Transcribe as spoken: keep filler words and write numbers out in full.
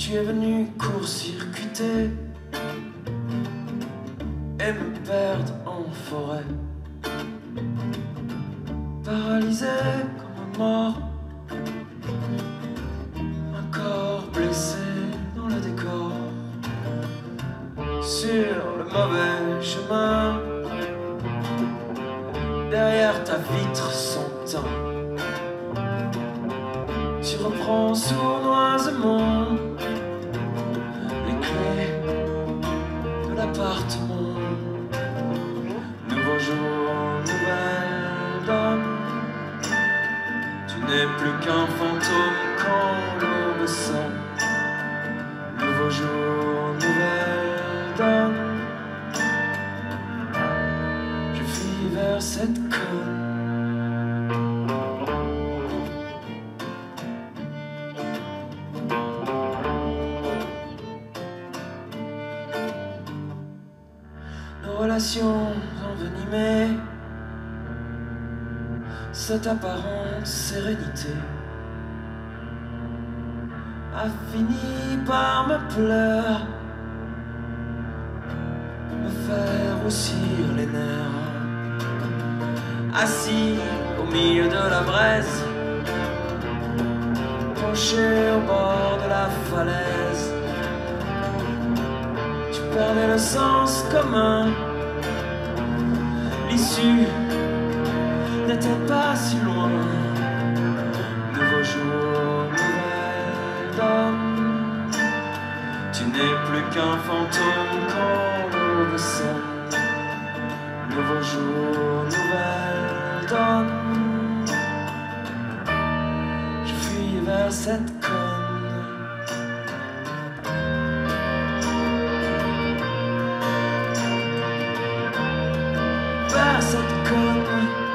Tu es venu court-circuiter et me perdre en forêt, paralysé comme un mort, un corps blessé dans le décor, sur le mauvais chemin, derrière ta vitre sans teint. Tu reprends sournoisement les clés de l'appartement. Nouveau jour, nouvelle donne. Tu n'es plus qu'un fantôme quand l'aube sonne. Nouveau jour, nouvelle donne. Je fuis vers cette conne. Relations envenimées, cette apparente sérénité a fini par me pleurer, me faire haussir les nerfs. Assis au milieu de la braise, penché au bord de la falaise, tu perdais le sens commun. L'issue n'était pas si loin. Nouveau jour, nouvelle donne. Tu n'es plus qu'un fantôme quand l'aube sonne. Nouveau jour, nouvelle donne. Je fuis vers cette conne. Vers cette conne.